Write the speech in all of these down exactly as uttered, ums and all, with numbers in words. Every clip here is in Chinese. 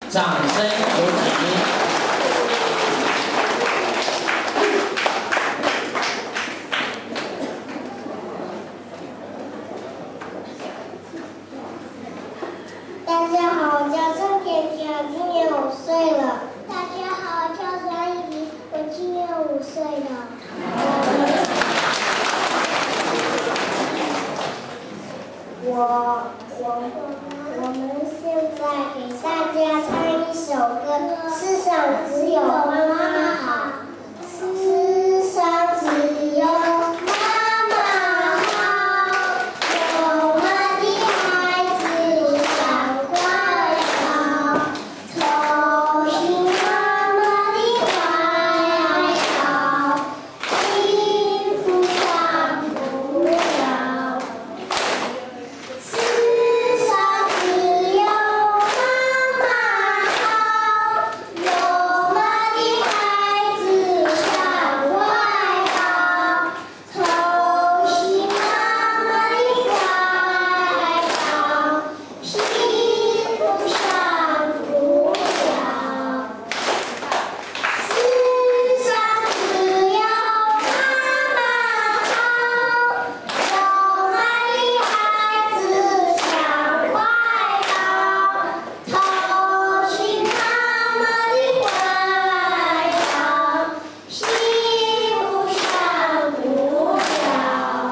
掌声有请。 大家好，我叫郑甜甜，我今年五岁了。 大家好，我叫张依琳，我今年五岁了。 我我我们现在给大家唱一首歌，世上只有妈妈好，世上只有妈妈好，我们的孩子像乖宝，偷听妈妈的怀抱，幸福上不了。 世上只有妈妈好，我们的孩子像乖宝，偷袭妈妈的怀抱，幸福上不了。世上只有妈妈好，我们的孩子像乖宝，偷袭妈妈的怀抱，幸福上不了。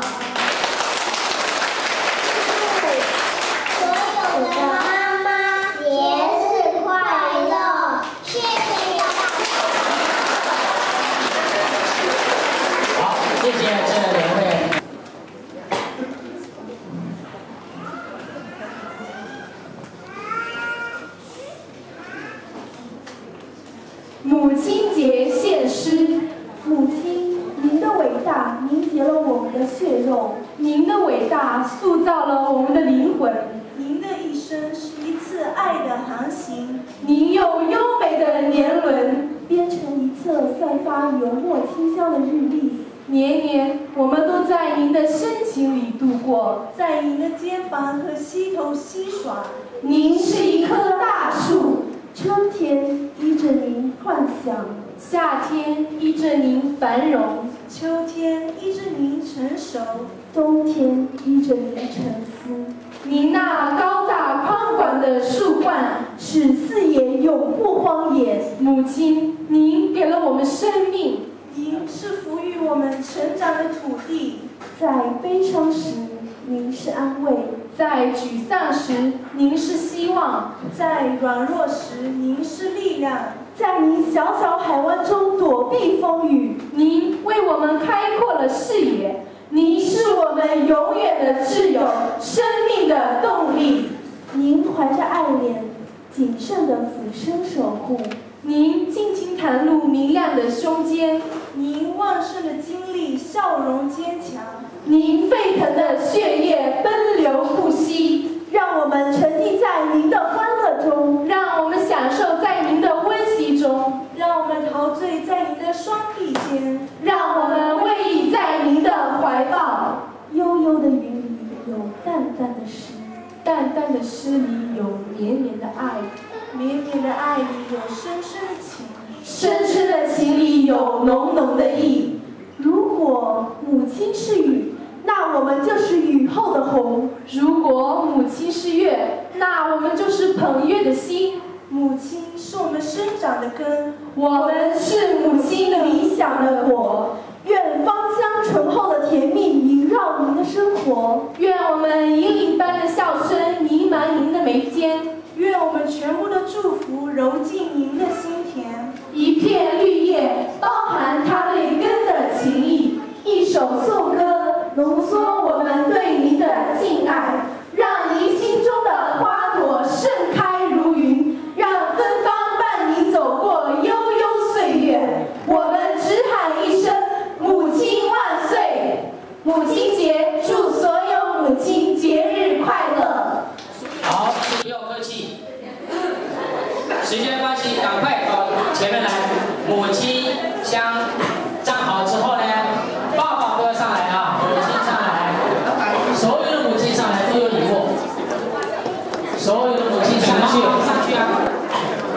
所有的妈妈节日快乐！谢谢大家。 好，谢谢这两位。 母亲节献诗，母亲，您的伟大凝结了我们的血肉，您的伟大塑造了我们的灵魂， 您的一生是一次爱的航行， 您用优美的年轮编成一册散发油墨清香的日历，年年我们都在您的深情里度过， 在您的肩膀和膝头嬉耍。 您是一棵大树。 春天依着您幻想，夏天依着您繁荣， 秋天依着您成熟， 冬天依着您沉思。您那高大宽广的树冠，使四野永不荒野。母亲，您给了我们生命， 您是抚育我们成长的土地。 在悲伤时，您是安慰；在沮丧时，您是希望； 在软弱时，您是力量； 在您小小海湾中躲避风雨，您为我们开阔了视野。您是我们永远的挚友，生命的动力。您怀着爱怜，谨慎的俯身守护。您尽情袒露明亮的胸间， 您旺盛的精力，笑容坚强。 您沸腾的血液奔流不息，让我们沉浸在您的欢乐中，让我们享受在您的温习中， 让我们陶醉在您的双臂间， 让我们偎依在您的怀抱。悠悠的云里有淡淡的诗，淡淡的诗里有绵绵的爱， 绵绵的爱里有深深的情， 深深的情里有浓浓的意。如果母亲是雨， 那我们就是雨后的红；如果母亲是月，那我们就是捧月的心。 母亲是我们生长的根， 我们是母亲理想的果。愿芳香醇厚的甜蜜萦绕您的生活，愿我们银铃般的笑声弥漫您的眉间， 愿我们全部的祝福揉进您的心田。 一片绿叶包含它对根的情谊，一首颂歌。 浓缩我们对您的敬爱，让您心中的花朵盛开如云，让芬芳伴你走过悠悠岁月。我们只喊一声“母亲万岁”！母亲节，祝所有母亲节日快乐！ 好，不要客气。时间关系，赶快到前面来。母亲香站好之后呢，爸爸都要上来啊。 所有的母亲上来都有礼物，所有的母亲上去上去啊！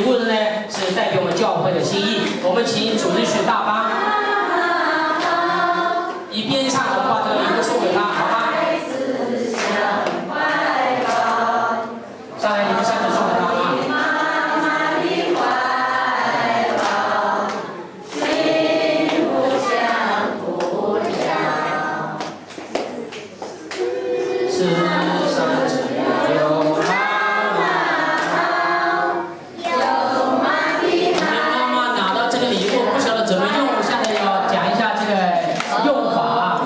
礼物的呢是代表我们教会的心意。我们请主日学大帮一边唱，我们把这个礼物送给他，好吗？上来，你们上去送给他啊！世上只有妈妈好，有妈的妈妈拿到这个礼物，不晓得怎么用，现在要讲一下这个用法啊。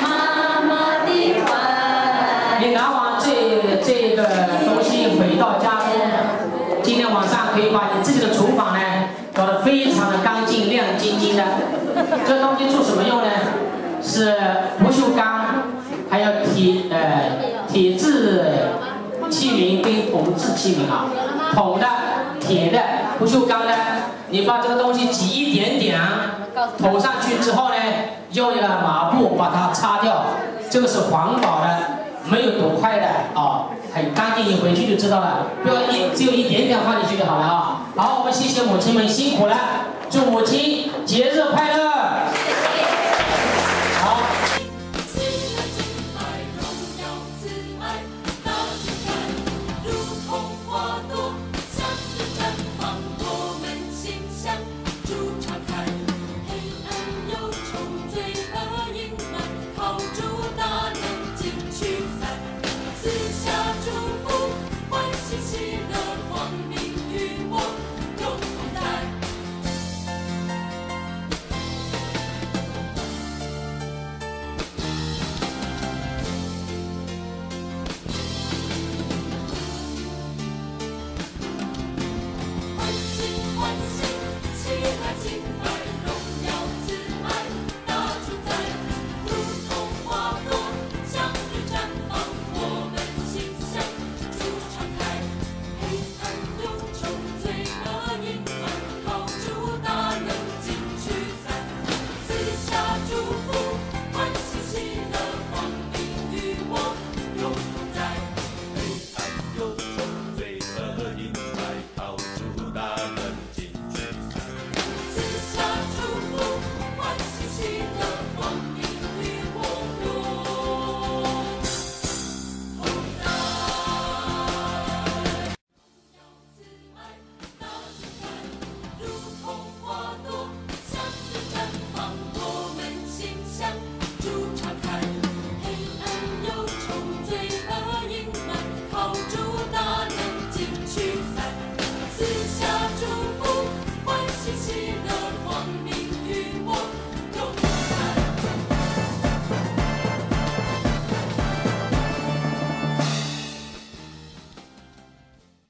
你拿完这这个东西回到家中，今天晚上可以把你自己的厨房呢搞得非常的干净亮晶晶的。这东西做什么用呢？是不锈钢，还有铁呃铁质器皿跟铜质器皿啊，铜的、铁的、不锈钢的，你把这个东西挤一点点投上去之后呢，用一个抹布把它擦掉，这个是环保的，没有毒害的啊，很干净，你回去就知道了，不要一只有一点点放进去就好了啊。好，我们谢谢母亲们辛苦了，祝母亲节日快乐。